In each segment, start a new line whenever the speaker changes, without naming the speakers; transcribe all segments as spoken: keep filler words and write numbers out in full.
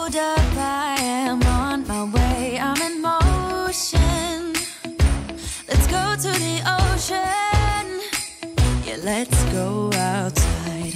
hold up, I am on my way, I'm in motion. Let's go to the ocean, yeah, let's go outside.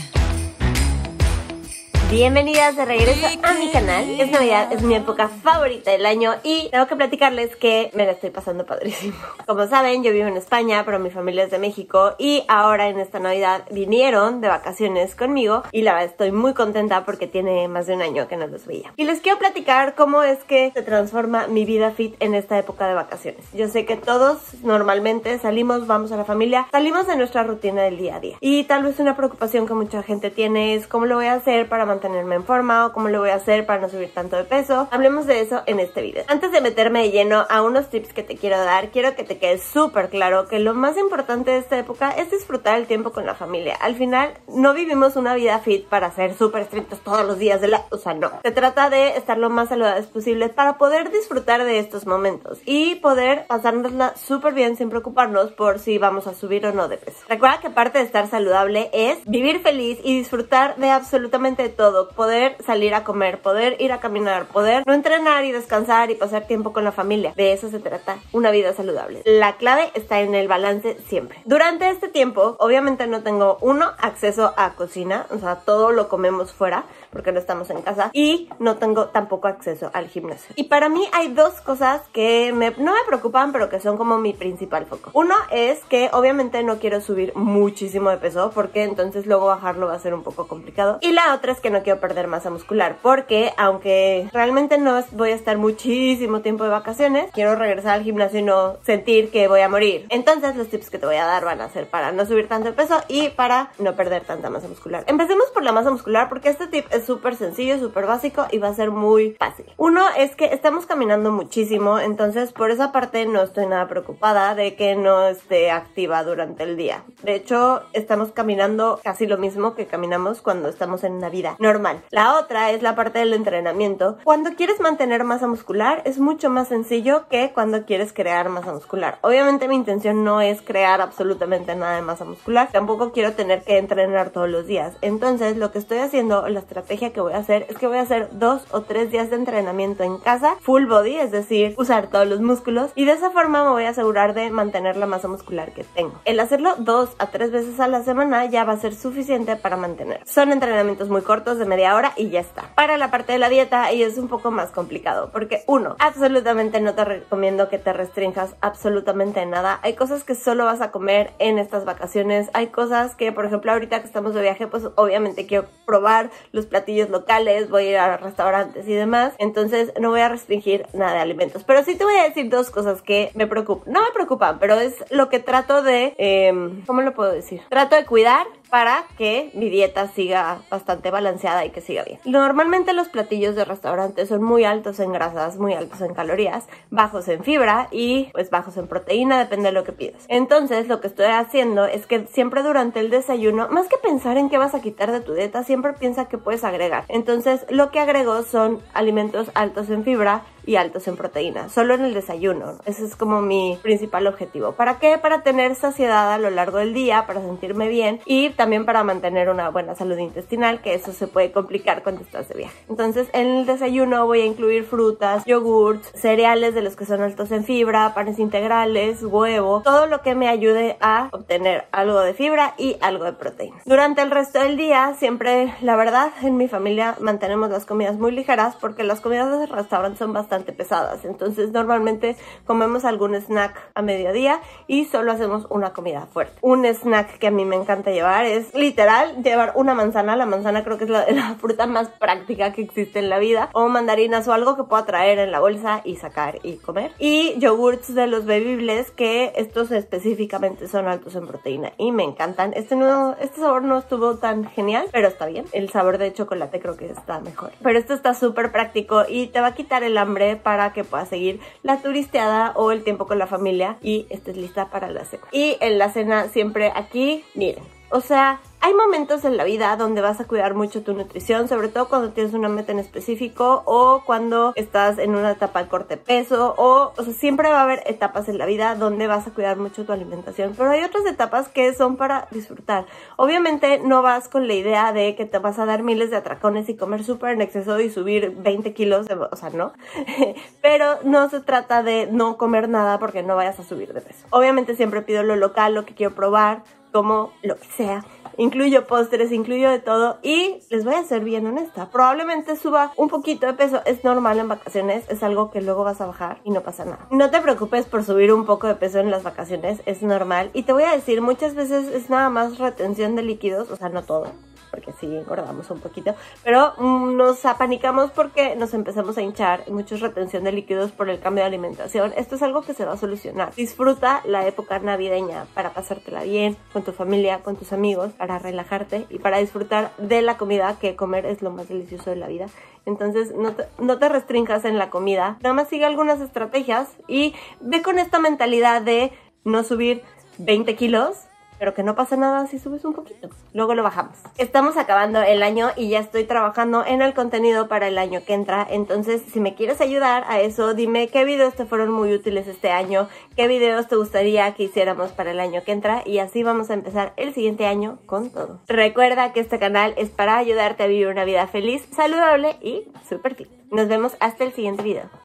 Bienvenidas de regreso a mi canal. Es Navidad, es mi época favorita del año y tengo que platicarles que me la estoy pasando padrísimo. Como saben, yo vivo en España, pero mi familia es de México y ahora en esta Navidad vinieron de vacaciones conmigo y la verdad estoy muy contenta porque tiene más de un año que no los veía. Y les quiero platicar cómo es que se transforma mi vida fit en esta época de vacaciones. Yo sé que todos normalmente salimos, vamos a la familia, salimos de nuestra rutina del día a día. Y tal vez una preocupación que mucha gente tiene es cómo lo voy a hacer para mantener mantenerme en forma o cómo lo voy a hacer para no subir tanto de peso. Hablemos de eso en este video. Antes de meterme de lleno a unos tips que te quiero dar, quiero que te quede súper claro que lo más importante de esta época es disfrutar el tiempo con la familia. Al final, no vivimos una vida fit para ser súper estrictos todos los días de la... O sea, no. Se trata de estar lo más saludables posibles para poder disfrutar de estos momentos y poder pasárnosla súper bien sin preocuparnos por si vamos a subir o no de peso. Recuerda que parte de estar saludable es vivir feliz y disfrutar de absolutamente todo. Poder salir a comer, poder ir a caminar, poder no entrenar y descansar y pasar tiempo con la familia. De eso se trata una vida saludable. La clave está en el balance siempre. Durante este tiempo, obviamente no tengo, uno, acceso a cocina, o sea, todo lo comemos fuera porque no estamos en casa y no tengo tampoco acceso al gimnasio. Y para mí hay dos cosas que me, no me preocupan, pero que son como mi principal foco. Uno es que obviamente no quiero subir muchísimo de peso porque entonces luego bajarlo va a ser un poco complicado. Y la otra es que no quiero perder masa muscular porque aunque realmente no voy a estar muchísimo tiempo de vacaciones, quiero regresar al gimnasio y no sentir que voy a morir. Entonces los tips que te voy a dar van a ser para no subir tanto de peso y para no perder tanta masa muscular. Empecemos por la masa muscular porque este tip es súper sencillo, súper básico y va a ser muy fácil. Uno es que estamos caminando muchísimo, entonces por esa parte no estoy nada preocupada de que no esté activa durante el día. De hecho, estamos caminando casi lo mismo que caminamos cuando estamos en una vida normal. La otra es la parte del entrenamiento. Cuando quieres mantener masa muscular es mucho más sencillo que cuando quieres crear masa muscular. Obviamente mi intención no es crear absolutamente nada de masa muscular, tampoco quiero tener que entrenar todos los días. Entonces lo que estoy haciendo, la estrategia que voy a hacer es que voy a hacer dos o tres días de entrenamiento en casa, full body, es decir, usar todos los músculos y de esa forma me voy a asegurar de mantener la masa muscular que tengo. El hacerlo dos a tres veces a la semana ya va a ser suficiente para mantener. Son entrenamientos muy cortos de media hora y ya está. Para la parte de la dieta y es un poco más complicado porque uno, absolutamente no te recomiendo que te restringas absolutamente nada. Hay cosas que solo vas a comer en estas vacaciones, hay cosas que por ejemplo ahorita que estamos de viaje pues obviamente quiero probar los platillos locales, voy a ir a restaurantes y demás, entonces no voy a restringir nada de alimentos, pero sí te voy a decir dos cosas que me preocupan, no me preocupan, pero es lo que trato de, eh, ¿cómo lo puedo decir? Trato de cuidar para que mi dieta siga bastante balanceada y que siga bien. Normalmente los platillos de restaurante son muy altos en grasas, muy altos en calorías, bajos en fibra y pues bajos en proteína, depende de lo que pidas. Entonces lo que estoy haciendo es que siempre durante el desayuno, más que pensar en qué vas a quitar de tu dieta, siempre piensa que puedes agregar. Entonces lo que agrego son alimentos altos en fibra y altos en proteína, solo en el desayuno. Ese es como mi principal objetivo. ¿Para qué? Para tener saciedad a lo largo del día, para sentirme bien y también para mantener una buena salud intestinal, que eso se puede complicar cuando estás de viaje. Entonces en el desayuno voy a incluir frutas, yogurts, cereales de los que son altos en fibra, panes integrales, huevo, todo lo que me ayude a obtener algo de fibra y algo de proteína. Durante el resto del día siempre, la verdad, en mi familia mantenemos las comidas muy ligeras porque las comidas de restaurante son bastante pesadas, entonces normalmente comemos algún snack a mediodía y solo hacemos una comida fuerte. Un snack que a mí me encanta llevar es literal llevar una manzana. La manzana creo que es la, la fruta más práctica que existe en la vida, o mandarinas o algo que pueda traer en la bolsa y sacar y comer, y yogurts de los Baby Bless, que estos específicamente son altos en proteína y me encantan. Este, no, este sabor no estuvo tan genial, pero está bien. El sabor de chocolate creo que está mejor, pero esto está súper práctico y te va a quitar el hambre para que puedas seguir la turisteada o el tiempo con la familia y estés lista para la cena. Y en la cena siempre aquí, miren, o sea, Hay momentos en la vida donde vas a cuidar mucho tu nutrición, sobre todo cuando tienes una meta en específico o cuando estás en una etapa de corte de peso o, o sea, siempre va a haber etapas en la vida donde vas a cuidar mucho tu alimentación, pero hay otras etapas que son para disfrutar. Obviamente no vas con la idea de que te vas a dar miles de atracones y comer súper en exceso y subir veinte kilos, de, o sea, no, pero no se trata de no comer nada porque no vayas a subir de peso. Obviamente siempre pido lo local, lo que quiero probar, como lo que sea. Incluyo postres, incluyo de todo y les voy a ser bien honesta. Probablemente suba un poquito de peso, es normal en vacaciones, es algo que luego vas a bajar y no pasa nada. No te preocupes por subir un poco de peso en las vacaciones, es normal. Y te voy a decir, muchas veces es nada más retención de líquidos, o sea, no todo, porque sí engordamos un poquito, pero mm, nos apanicamos porque nos empezamos a hinchar, mucho retención de líquidos por el cambio de alimentación. Esto es algo que se va a solucionar. Disfruta la época navideña para pasártela bien con tu familia, con tus amigos, para relajarte y para disfrutar de la comida, que comer es lo más delicioso de la vida. Entonces no te, no te restringas en la comida, nada más sigue algunas estrategias y ve con esta mentalidad de no subir veinte kilos, pero que no pasa nada si subes un poquito. Luego lo bajamos. Estamos acabando el año y ya estoy trabajando en el contenido para el año que entra. Entonces, si me quieres ayudar a eso, dime qué videos te fueron muy útiles este año, qué videos te gustaría que hiciéramos para el año que entra, y así vamos a empezar el siguiente año con todo. Recuerda que este canal es para ayudarte a vivir una vida feliz, saludable y súper fit. Nos vemos hasta el siguiente video.